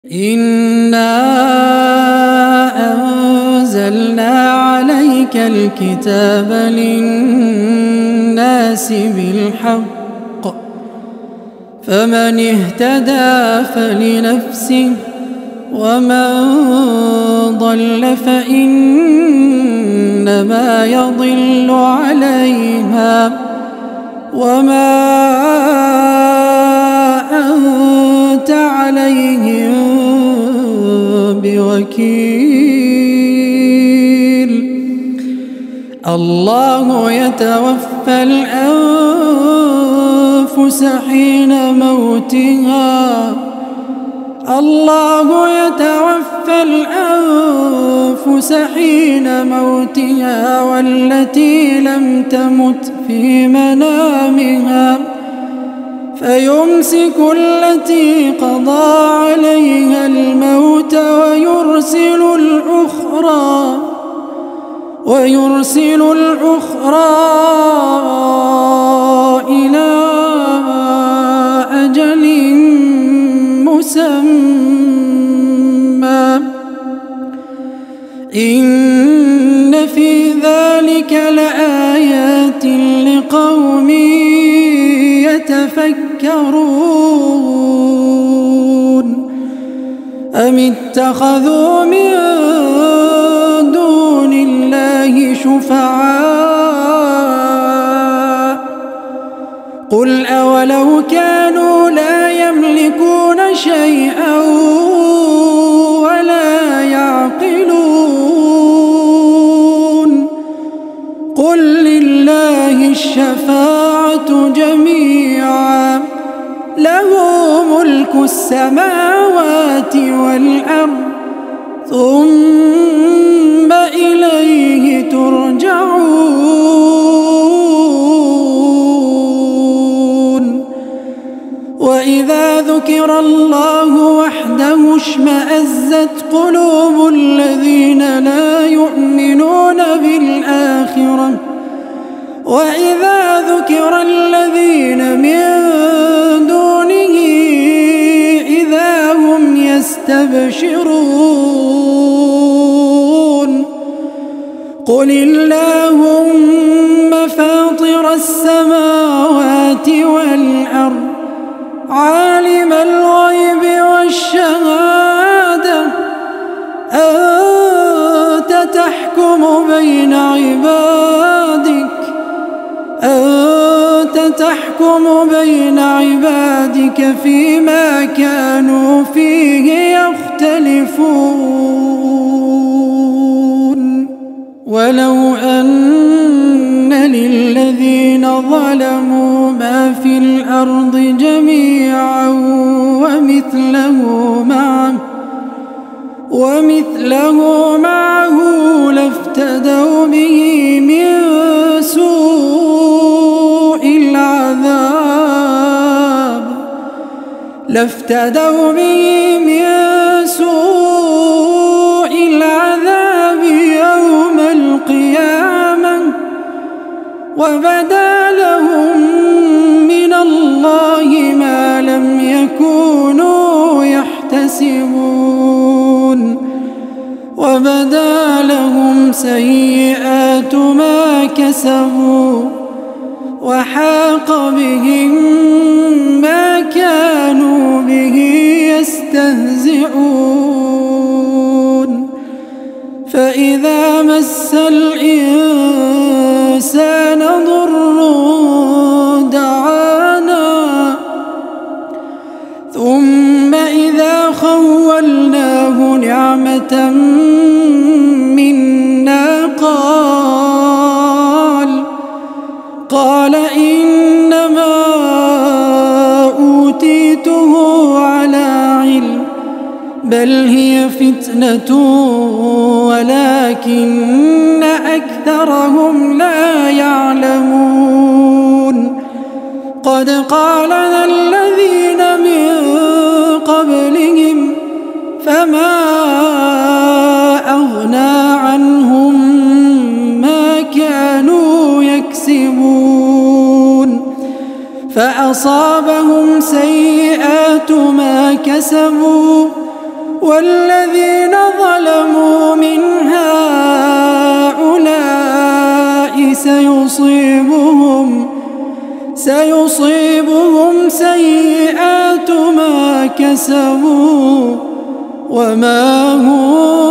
إنا أنزلنا عليك الكتاب للناس بالحق فمن اهتدى فلنفسه ومن ضل فإنما يضل عليها وما أنت عليهم بوكيل. الله يتوفى الأنفس حين موتها والتي لم تمت في منامها فيمسك التي قضى عليها الموت ويرسل الأخرى إلى أجل مسمى إن في ذلك لآيات لقوم يتفكرون أم اتخذوا من دون الله شفعاء قل أولو كانوا لا يملكون شيئا ولا يعقلون قل لله الشفاعة جميعا له ملك السماوات والأرض ثم إليه ترجعون وإذا ذكر الله وحده اشمأزت قلوب الذين لا يؤمنون بالآخرة وإذا ذكر الذين من دونه إذا هم يستبشرون قل اللهم فاطر السماوات والأرض عالم الغيب والشهادة أنت تحكم بين عبادك فيما كانوا فيه يختلفون ولو أن للذين ظلموا ما في الأرض جميعا ومثله معه لافتدوا به من سوء العذاب يوم القيامة وبدا لهم من الله ما لم يكونوا يحتسبون وبدا لهم سيئات ما كسبوا وحاق بهم ما كانوا به يستهزئون فإذا مس الإنسان ضر دعانا ثم إذا خولناه نعمة منا قال إنما أوتيته على علم بل هي فتنة ولكن أكثرهم لا يعلمون قد قالنا الذين من قبلهم فما أغنى عنهم ما كانوا يكسبون فأصابهم سيئات ما كسبوا والذين ظلموا من هؤلاء سيصيبهم سيئات ما كسبوا وما هم